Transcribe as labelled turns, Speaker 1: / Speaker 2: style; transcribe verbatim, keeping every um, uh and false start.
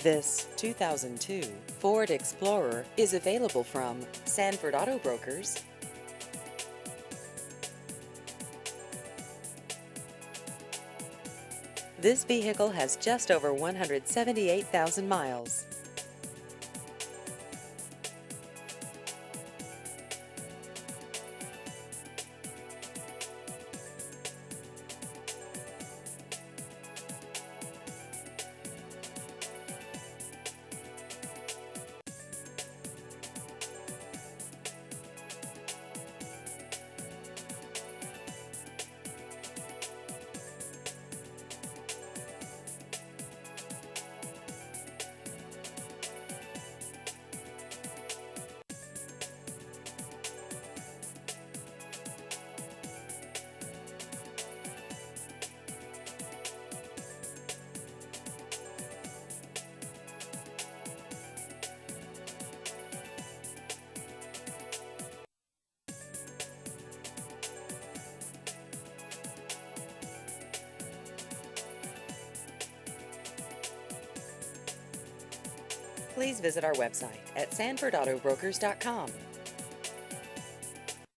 Speaker 1: This two thousand two Ford Explorer is available from Sanford Auto Brokers. This vehicle has just over one hundred seventy-eight thousand miles. Please visit our website at sanford auto brokers dot com.